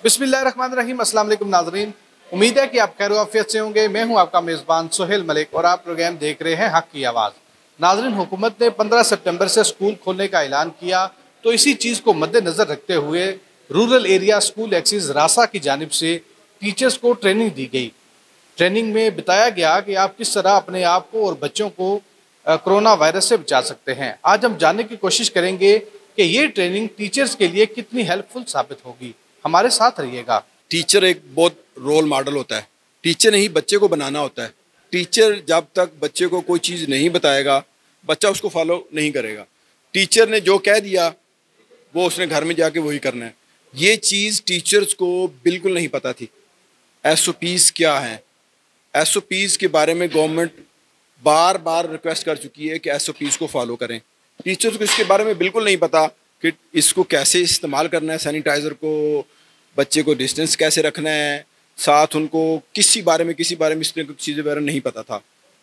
बिस्मिल्लाहिर्रहमानिर्रहीम। अस्सलाम वालेकुम नाज़रीन, उम्मीद है कि आप खैर आफियत से होंगे। मैं हूं आपका मेज़बान सोहेल मलिक और आप प्रोग्राम देख रहे हैं हक की आवाज़। नाज़रीन, हुकूमत ने 15 सितंबर से स्कूल खोलने का ऐलान किया, तो इसी चीज़ को मद्देनज़र रखते हुए रूरल एरिया स्कूल एक्सिस रासा की जानिब से टीचर्स को ट्रेनिंग दी गई। ट्रेनिंग में बताया गया कि आप किस तरह अपने आप को और बच्चों को कोरोना वायरस से बचा सकते हैं। आज हम जानने की कोशिश करेंगे कि ये ट्रेनिंग टीचर्स के लिए कितनी हेल्पफुल साबित होगी। हमारे साथ रहिएगा। टीचर एक बहुत रोल मॉडल होता है। टीचर ने ही बच्चे को बनाना होता है। टीचर जब तक बच्चे को कोई चीज़ नहीं बताएगा, बच्चा उसको फॉलो नहीं करेगा। टीचर ने जो कह दिया वो उसने घर में जाके वही करना है। ये चीज़ टीचर्स को बिल्कुल नहीं पता थी। SOPs क्या हैं? SOPs के बारे में गवर्नमेंट बार बार रिक्वेस्ट कर चुकी है कि SOPs को फॉलो करें। टीचर्स को इसके बारे में बिल्कुल नहीं पता कि इसको कैसे इस्तेमाल करना है, सैनिटाइज़र को, बच्चे को डिस्टेंस कैसे रखना है, साथ उनको किसी बारे में इस तरह की चीज़ें वगैरह नहीं पता था।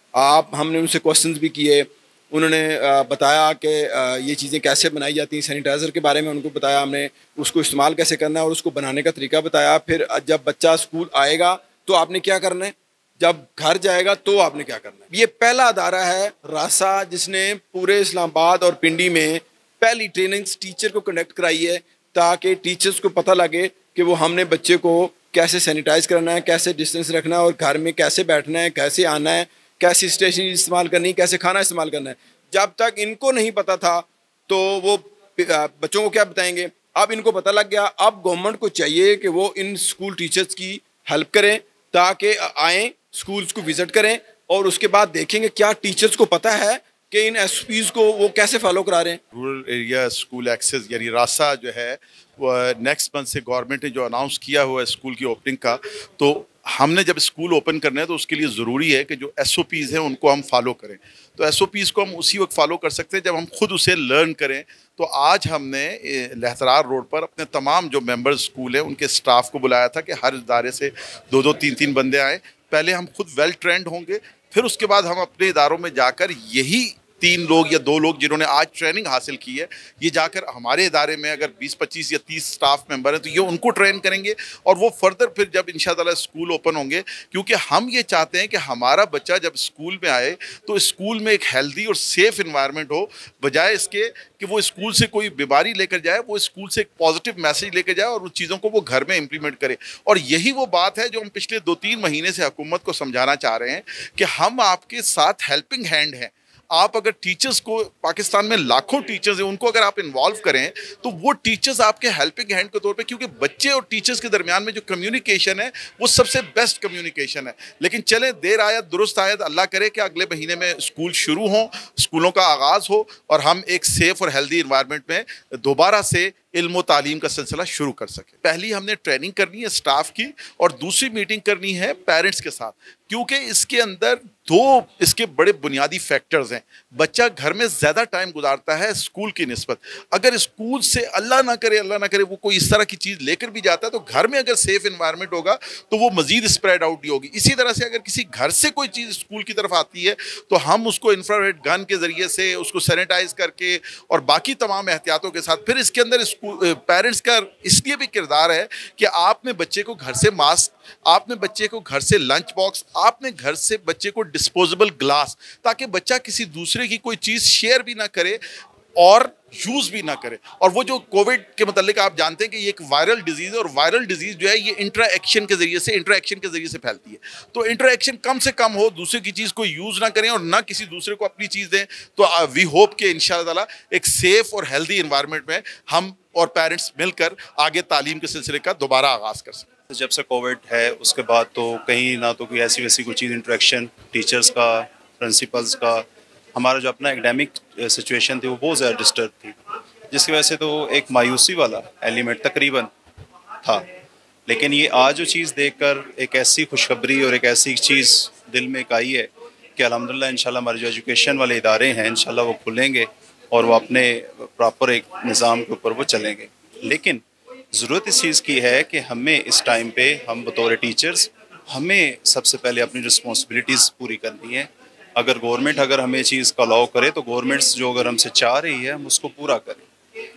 हमने उनसे क्वेश्चंस भी किए। उन्होंने बताया कि ये चीज़ें कैसे बनाई जाती हैं। सैनिटाइज़र के बारे में उनको बताया, हमने उसको इस्तेमाल कैसे करना है और उसको बनाने का तरीका बताया। फिर जब बच्चा स्कूल आएगा तो आपने क्या करना है, जब घर जाएगा तो आपने क्या करना है। ये पहला अदारा है रासा जिसने पूरे इस्लामाबाद और पिंडी में पहली ट्रेनिंग्स टीचर को कंडक्ट कराई है, ताकि टीचर्स को पता लगे कि वो हमने बच्चे को कैसे सैनिटाइज करना है, कैसे डिस्टेंस रखना है और घर में कैसे बैठना है, कैसे आना है, कैसी स्टेशनरी इस्तेमाल करनी है, कैसे खाना इस्तेमाल करना है। जब तक इनको नहीं पता था तो वो बच्चों को क्या बताएंगे। अब इनको पता लग गया। अब गवर्नमेंट को चाहिए कि वो इन स्कूल टीचर्स की हेल्प करें, ताकि आएँ स्कूल्स को विज़िट करें और उसके बाद देखेंगे क्या टीचर्स को पता है कि इन SOPs को वो कैसे फॉलो करा रहे हैं। रूरल एरिया स्कूल एक्सेस यानी रासा जो है वो नेक्स्ट मंथ से गवर्नमेंट ने जो अनाउंस किया हुआ है स्कूल की ओपनिंग का, तो हमने जब स्कूल ओपन करना है तो उसके लिए ज़रूरी है कि जो SOPs हैं उनको हम फॉलो करें। तो SOPs को हम उसी वक्त फॉलो कर सकते हैं जब हम खुद उसे लर्न करें। तो आज हमने लहतरार रोड पर अपने तमाम जो मेंबर्स स्कूल हैं उनके स्टाफ को बुलाया था कि हर इदारे से 2-2, 3-3 बंदे आए। पहले हम खुद वेल ट्रेंड होंगे, फिर उसके बाद हम अपने इदारों में जाकर यही 3 लोग या 2 लोग जिन्होंने आज ट्रेनिंग हासिल की है, ये जाकर हमारे इदारे में अगर 20-25 या 30 स्टाफ मेंबर हैं तो ये उनको ट्रेन करेंगे और वो फर्दर फिर जब इंशाअल्लाह स्कूल ओपन होंगे, क्योंकि हम ये चाहते हैं कि हमारा बच्चा जब स्कूल में आए तो स्कूल में एक हेल्दी और सेफ इन्वायरमेंट हो, बजाय इसके कि वो स्कूल से कोई बीमारी लेकर जाए, वो स्कूल से एक पॉजिटिव मैसेज लेकर जाए और उन चीज़ों को वो घर में इम्प्लीमेंट करे। और यही वो बात है जो हम पिछले 2-3 महीने से हुकूमत को समझाना चाह रहे हैं कि हम आपके साथ हेल्पिंग हैंड हैं। आप अगर टीचर्स को, पाकिस्तान में लाखों टीचर्स हैं, उनको अगर आप इन्वॉल्व करें तो वो टीचर्स आपके हेल्पिंग हैंड के तौर पे, क्योंकि बच्चे और टीचर्स के दरमियान में जो कम्युनिकेशन है वो सबसे बेस्ट कम्युनिकेशन है। लेकिन चले देर आयत दुरुस्त आयत, अल्लाह करे कि अगले महीने में स्कूल शुरू हों, स्कूलों का आगाज़ हो और हम एक सेफ और हेल्दी इन्वायरमेंट में दोबारा से इल्म तालीम का सिलसिला शुरू कर सके। पहली हमने ट्रेनिंग करनी है स्टाफ की और दूसरी मीटिंग करनी है पेरेंट्स के साथ, क्योंकि इसके अंदर 2 इसके बड़े बुनियादी फैक्टर्स हैं। बच्चा घर में ज़्यादा टाइम गुजारता है स्कूल की निस्बत। अगर स्कूल से अल्लाह ना करे वो कोई इस तरह की चीज़ लेकर भी जाता है तो घर में अगर सेफ इन्वायरमेंट होगा तो वो मज़ीद स्प्रेड आउट ही होगी। इसी तरह से अगर किसी घर से कोई चीज़ स्कूल की तरफ आती है तो हम उसको इंफ्रारेड गन के ज़रिए से उसको सैनिटाइज करके और बाकी तमाम एहतियातों के साथ, फिर इसके अंदर पेरेंट्स का इसलिए भी किरदार है कि आपने बच्चे को घर से मास्क, आपने बच्चे को घर से लंच बॉक्स, आपने घर से बच्चे को डिस्पोजेबल ग्लास, ताकि बच्चा किसी दूसरे की कोई चीज़ शेयर भी ना करे और यूज़ भी ना करे। और वो जो कोविड के मतलब आप जानते हैं कि ये एक वायरल डिजीज़ है और वायरल डिजीज़ जो है ये इंटरेक्शन के ज़रिए से फैलती है। तो इंटरेक्शन कम से कम हो, दूसरे की चीज़ को यूज़ ना करें और ना किसी दूसरे को अपनी चीज़ दें। तो वी होप कि इंशाअल्लाह एक सेफ और हेल्दी इन्वायरमेंट में हम और पेरेंट्स मिलकर आगे तालीम के सिलसिले का दोबारा आगाज़ कर सकें। जब से कोविड है उसके बाद तो कहीं ना तो कोई ऐसी वैसी कोई चीज़ इंटरेक्शन टीचर्स का, प्रिंसिपल्स का, हमारा जो अपना एकेडमिक सिचुएशन थी वो बहुत ज़्यादा डिस्टर्ब थी, जिसकी वजह से तो एक मायूसी वाला एलिमेंट तकरीबन था। लेकिन ये आज जो चीज़ देखकर एक ऐसी खुशखबरी और एक ऐसी चीज़ दिल में एक आई है कि अल्हम्दुलिल्लाह इंशाल्लाह हमारे जो एजुकेशन वाले इदारे हैं इंशाल्लाह वो खुलेंगे और वो अपने प्रॉपर एक निज़ाम के ऊपर वो चलेंगे। लेकिन ज़रूरत इस चीज़ की है कि हमें इस टाइम पे हम बतौर टीचर्स हमें सबसे पहले अपनी रिस्पॉन्सिबिलिटीज़ पूरी करनी है। अगर गवर्नमेंट अगर हमें चीज़ का अलाउ करे तो गवर्नमेंट्स जो अगर हमसे चाह रही है हम उसको पूरा करें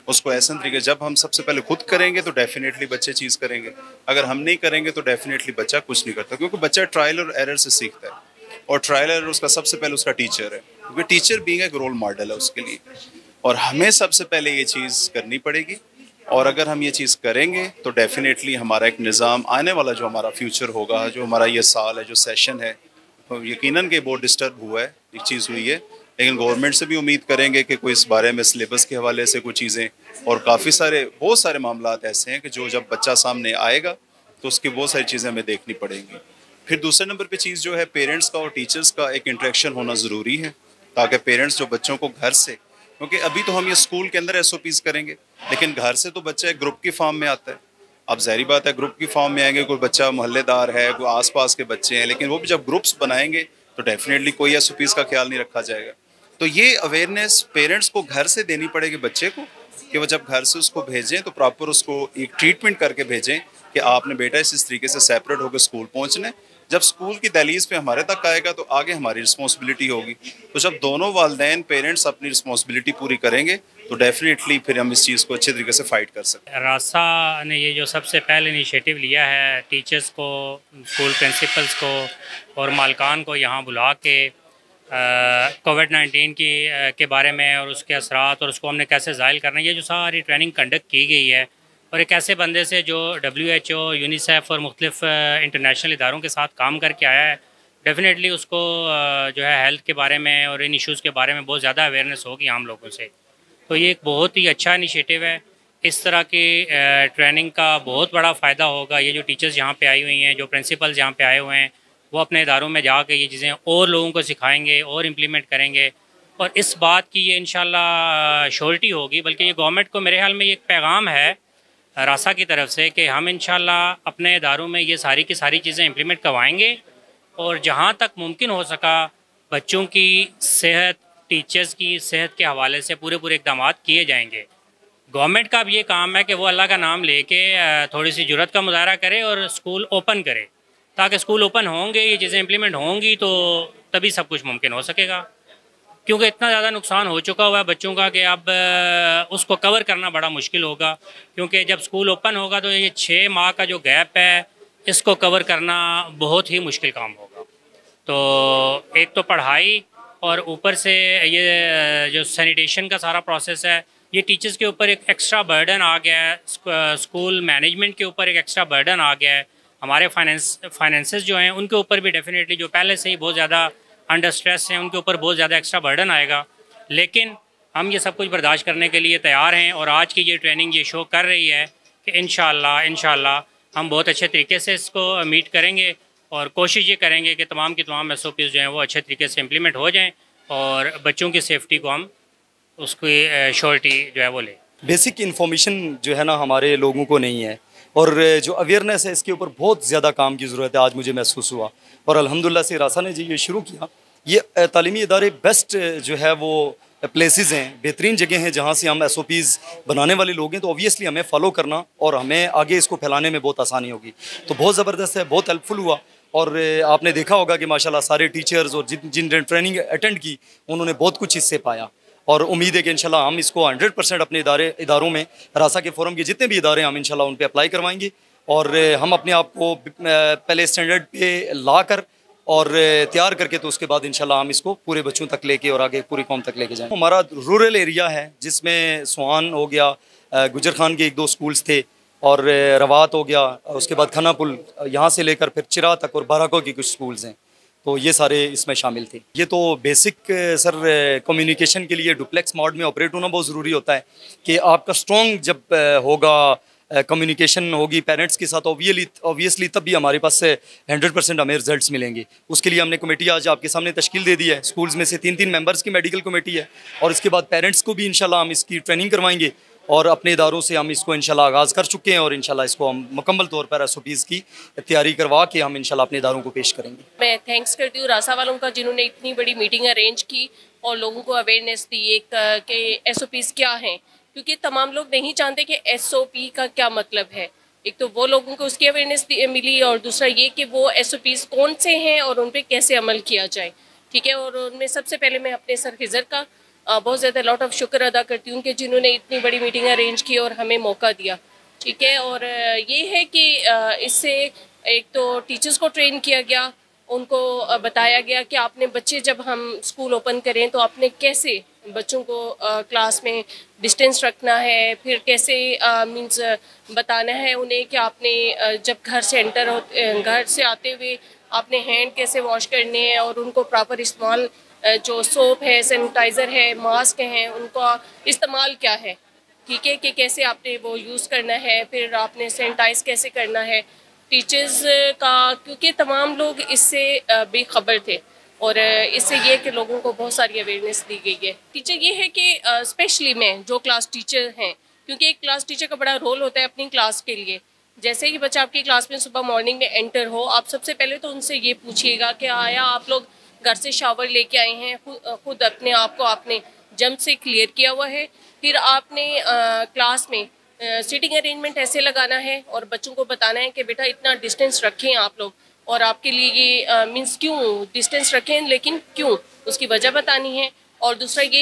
उसको ऐसा तरीके जब हम सबसे पहले खुद करेंगे तो डेफिनेटली बच्चे चीज़ करेंगे, अगर हम नहीं करेंगे तो डेफिनेटली बच्चा कुछ नहीं करता, क्योंकि बच्चा ट्रायल और एरर से सीखता है और ट्रायल एरर उसका सबसे पहले उसका टीचर है, क्योंकि टीचर बीइंग एक रोल मॉडल है उसके लिए। और हमें सबसे पहले ये चीज़ करनी पड़ेगी, और अगर हम ये चीज़ करेंगे तो डेफिनेटली हमारा एक निज़ाम आने वाला जो हमारा फ्यूचर होगा, जो हमारा ये साल है, जो सेशन है, तो यकीनन के बहुत डिस्टर्ब हुआ है, एक चीज़ हुई है, लेकिन गवर्नमेंट से भी उम्मीद करेंगे कि कोई इस बारे में सिलेबस के हवाले से कुछ चीज़ें, और काफ़ी सारे बहुत सारे मामलात ऐसे हैं कि जो जब बच्चा सामने आएगा तो उसकी बहुत सारी चीज़ें हमें देखनी पड़ेंगी। फिर दूसरे नंबर पे चीज़ जो है पेरेंट्स का और टीचर्स का एक इंटरेक्शन होना ज़रूरी है, ताकि पेरेंट्स जो बच्चों को घर से, क्योंकि अभी तो हम ये स्कूल के अंदर SOPs करेंगे, लेकिन घर से तो बच्चा एक ग्रुप की फॉर्म में आता है। अब ज़ाहिर बात है ग्रुप की फॉर्म में आएंगे, कोई बच्चा मोहल्लेदार है, कोई आसपास के बच्चे हैं, लेकिन वो भी जब ग्रुप्स बनाएंगे तो डेफिनेटली कोई SOPs का ख्याल नहीं रखा जाएगा। तो ये अवेयरनेस पेरेंट्स को घर से देनी पड़ेगी बच्चे को, कि वो जब घर से उसको भेजें तो प्रॉपर उसको एक ट्रीटमेंट करके भेजें कि आपने बेटा इस तरीके से सेपरेट होकर स्कूल पहुँचना है। जब स्कूल की दहलीज पे हमारे तक आएगा तो आगे हमारी रिस्पॉन्सिबिलिटी होगी। तो जब दोनों वालिदैन पेरेंट्स अपनी रिस्पॉन्सिबिलिटी पूरी करेंगे तो डेफिनेटली फिर हम इस चीज़ को अच्छे तरीके से फाइट कर सकते हैं। रासा ने ये जो सबसे पहले इनिशिएटिव लिया है, टीचर्स को, स्कूल प्रिंसिपल्स को और मालकान को यहाँ बुला के कोविड-19 के बारे में और उसके असरात और उसको हमने कैसे ज़ायल करना है, ये जो सारी ट्रेनिंग कंडक्ट की गई है, और एक ऐसे बंदे से जो WHO, यूनिसेफ और मुख्तलिफ इंटरनेशनल इदारों के साथ काम करके आया है, डेफिनेटली उसको जो है हेल्थ के बारे में और इन इश्यूज़ के बारे में बहुत ज़्यादा अवेयरनेस होगी आम लोगों से। तो ये एक बहुत ही अच्छा इनिशिएटिव है। इस तरह की ट्रेनिंग का बहुत बड़ा फ़ायदा होगा। ये जो टीचर्स यहाँ पे आई हुई हैं, जो प्रिंसिपल्स यहाँ पे आए हुए हैं, वो अपने इदारों में जाके ये चीज़ें और लोगों को सिखाएंगे और इम्प्लीमेंट करेंगे, और इस बात की ये इंशाल्लाह श्योरिटी होगी। बल्कि ये गवर्नमेंट को मेरे ख्याल में ये एक पैगाम है रासा की तरफ से कि हम इंशाल्लाह अपने इदारों में ये सारी की सारी चीज़ें इम्प्लीमेंट करवाएंगे, और जहाँ तक मुमकिन हो सका बच्चों की सेहत, टीचर्स की सेहत के हवाले से पूरे इक़दाम किए जाएंगे। गवर्नमेंट का अब ये काम है कि वो अल्लाह का नाम लेके थोड़ी सी जुर्रत का मुजाहरा करे और स्कूल ओपन करे, ताकि स्कूल ओपन होंगे, ये चीज़ें इम्प्लीमेंट होंगी तो तभी सब कुछ मुमकिन हो सकेगा। क्योंकि इतना ज़्यादा नुकसान हो चुका हुआ है बच्चों का कि अब उसको कवर करना बड़ा मुश्किल होगा, क्योंकि जब स्कूल ओपन होगा तो ये 6 माह का जो गैप है इसको कवर करना बहुत ही मुश्किल काम होगा। तो एक तो पढ़ाई और ऊपर से ये जो सैनिटेशन का सारा प्रोसेस है, ये टीचर्स के ऊपर एक एक्स्ट्रा बर्डन आ गया है, स्कूल मैनेजमेंट के ऊपर एक एक्स्ट्रा बर्डन आ गया है, हमारे फाइनेंसेस जो हैं उनके ऊपर भी डेफिनेटली जो पहले से ही बहुत ज़्यादा अंडर स्ट्रेस हैं उनके ऊपर बहुत ज़्यादा एक्स्ट्रा बर्डन आएगा। लेकिन हम ये सब कुछ बर्दाश्त करने के लिए तैयार हैं, और आज की ये ट्रेनिंग ये शो कर रही है कि इंशाल्लाह हम बहुत अच्छे तरीके से इसको मीट करेंगे, और कोशिश ये करेंगे कि तमाम की तमाम SOPs जो हैं वो अच्छे तरीके से इम्प्लीमेंट हो जाएँ और बच्चों की सेफ्टी को हम उसकी श्योरिटी जो है वो लें। बेसिक इन्फॉर्मेशन जो है ना हमारे लोगों को नहीं है, और जो अवेयरनेस है इसके ऊपर बहुत ज़्यादा काम की ज़रूरत है, आज मुझे महसूस हुआ। और अल्हम्दुलिल्लाह से रासा ने जी ये शुरू किया, ये तालीमी इदारे बेस्ट जो है वो प्लेसेस हैं, बेहतरीन जगह हैं जहाँ से हम SOPs बनाने वाले लोग हैं, तो ऑब्वियसली हमें फॉलो करना और हमें आगे इसको फैलाने में बहुत आसानी होगी। तो बहुत ज़बरदस्त है, बहुत हेल्पफुल हुआ, और आपने देखा होगा कि माशाल्लाह सारे टीचर्स और जिन ट्रेनिंग अटेंड की उन्होंने बहुत कुछ इससे पाया, और उम्मीद है कि इंशाल्लाह हम इसको 100% अपने इदारों में, रासा के फोरम के जितने भी इदारे हैं हम इंशाल्लाह उन पे अप्लाई करवाएंगे, और हम अपने आप को पहले स्टैंडर्ड पे ला कर और तैयार करके तो उसके बाद इंशाल्लाह हम इसको पूरे बच्चों तक लेके और आगे पूरी कौम तक लेके जाएं। हमारा रूरल एरिया है जिसमें सुहान हो गया, गुजर खान के 1-2 स्कूल्स थे, और रवात हो गया, उसके बाद खानापुल, यहाँ से लेकर फिर चिरा तक और बाराको की कुछ स्कूल्स हैं, तो ये सारे इसमें शामिल थे। ये तो बेसिक सर कम्युनिकेशन के लिए डुप्लेक्स मोड में ऑपरेट होना बहुत ज़रूरी होता है कि आपका स्ट्रॉन्ग जब होगा, कम्युनिकेशन होगी पेरेंट्स के साथ, ऑब्वियसली तब भी हमारे पास से 100% हमें रिजल्ट्स मिलेंगे। उसके लिए हमने कमेटी आज आपके सामने तश्कील दे दी है। स्कूल्स में से 3-3 मेंबर्स की मेडिकल कमेटी है, और इसके बाद पेरेंट्स को भी इंशाल्लाह हम इसकी ट्रेनिंग करवाएंगे, और अपने इदारों से हम इसको इंशाल्लाह आगाज़ कर चुके हैं, और इंशाल्लाह इसको हम मुकम्मल तौर पर SOPs की तैयारी करवा के हम इंशाल्लाह अपने इदारों को पेश करेंगे। मैं थैंक्स करती हूँ रासा वालों का जिन्होंने इतनी बड़ी मीटिंग अरेंज की और लोगों को अवेयरनेस दी एक कि SOPs क्या हैं, क्योंकि तमाम लोग नहीं जानते कि SOP का क्या मतलब है। एक तो वो लोगों को उसकी अवेयरनेस मिली, और दूसरा ये कि वो SOPs कौन से हैं और उन पर कैसे अमल किया जाए। ठीक है, और उनमें सबसे पहले मैं अपने सर खिज़र का बहुत ज़्यादा लॉट ऑफ शुक्र अदा करती हूँ कि जिन्होंने इतनी बड़ी मीटिंग अरेंज की और हमें मौका दिया। ठीक है, और ये है कि इससे एक तो टीचर्स को ट्रेन किया गया, उनको बताया गया कि आपने बच्चे जब हम स्कूल ओपन करें तो आपने कैसे बच्चों को क्लास में डिस्टेंस रखना है, फिर कैसे मींस बताना है उन्हें कि आपने जब घर से घर से आते हुए आपने हैंड कैसे वॉश करने हैं और उनको प्रॉपर इस्तेमाल जो सोप है, सैनिटाइज़र है, मास्क हैं, उनका इस्तेमाल क्या है। ठीक है, कि कैसे आपने वो यूज़ करना है, फिर आपने सैनिटाइज़ कैसे करना है। टीचर्स का, क्योंकि तमाम लोग इससे बेखबर थे और इससे ये कि लोगों को बहुत सारी अवेयरनेस दी गई है। टीचर ये है कि स्पेशली मैं जो क्लास टीचर हैं, क्योंकि एक क्लास टीचर का बड़ा रोल होता है अपनी क्लास के लिए। जैसे ही बच्चा आपकी क्लास में सुबह मॉर्निंग में एंटर हो, आप सबसे पहले तो उनसे ये पूछिएगा कि आया आप लोग घर से शावर लेके आए हैं, खुद अपने आप को आपने जम से क्लियर किया हुआ है। फिर आपने क्लास में सीटिंग अरेंजमेंट ऐसे लगाना है और बच्चों को बताना है कि बेटा इतना डिस्टेंस रखें आप लोग, और आपके लिए ये मीन्स क्यों डिस्टेंस रखें, लेकिन क्यों, उसकी वजह बतानी है। और दूसरा ये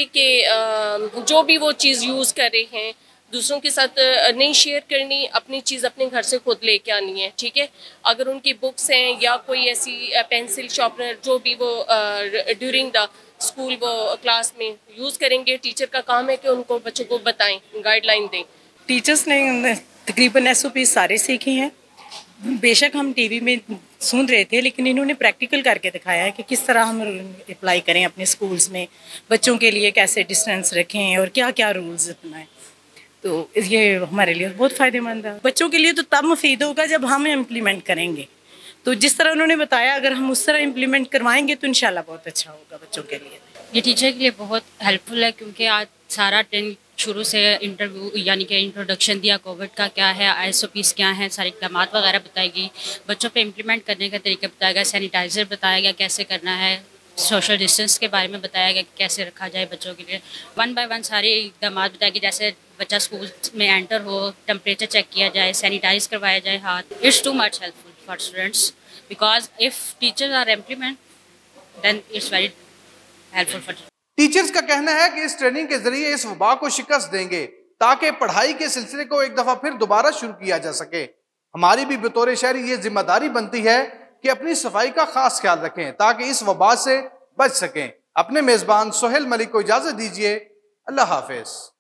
कि जो भी वो चीज़ यूज़ कर रहे हैं दूसरों के साथ नहीं शेयर करनी, अपनी चीज़ अपने घर से खुद लेके आनी है। ठीक है, अगर उनकी बुक्स हैं या कोई ऐसी पेंसिल शार्पनर जो भी वो ड्यूरिंग द स्कूल वो क्लास में यूज़ करेंगे, टीचर का काम है कि उनको बच्चों को बताएं, गाइडलाइन दें। टीचर्स ने तकरीबन SOP सारे सीखे हैं। बेशक हम टीवी में सुन रहे थे, लेकिन इन्होंने प्रैक्टिकल करके दिखाया है कि किस तरह हम अप्लाई करें अपने स्कूल्स में, बच्चों के लिए कैसे डिस्टेंस रखें और क्या क्या रूल्स अपनाएं। तो ये हमारे लिए बहुत फ़ायदेमंद है। बच्चों के लिए तो तब मुफीद होगा जब हम इम्प्लीमेंट करेंगे। तो जिस तरह उन्होंने बताया, अगर हम उस तरह इम्प्लीमेंट करवाएंगे तो इंशाल्लाह बहुत अच्छा होगा बच्चों के लिए। ये टीचर के लिए बहुत हेल्पफुल है, क्योंकि आज सारा दिन शुरू से इंटरव्यू यानी कि इंट्रोडक्शन दिया, कोविड का क्या है, SOPs क्या हैं, सारी इक़दाम वगैरह बताई गई, बच्चों पे इम्प्लीमेंट करने का तरीका बताया गया, सैनिटाइज़र बताया गया कैसे करना है, सोशल डिस्टेंस के बारे में बताया गया कि कैसे रखा जाए बच्चों के लिए। 1 बाय 1 सारे इक़दाम बताए गए, जैसे बच्चा स्कूल में एंटर हो टेम्परेचर चेक किया जाए, सैनिटाइज़ करवाया जाए हाथ। It's too much helpful for students, because if teachers are implement then it's very helpful for. Teachers का कहना है कि इस ट्रेनिंग के जरिए इस वबा को शिकस्त देंगे ताकि पढ़ाई के सिलसिले को एक दफा फिर दोबारा शुरू किया जा सके। हमारी भी बतौर शहरी ये जिम्मेदारी बनती है कि अपनी सफाई का खास ख्याल रखें ताकि इस वबा से बच सकें। अपने मेजबान सोहेल मलिक को इजाजत दीजिए। अल्लाह हाफिज।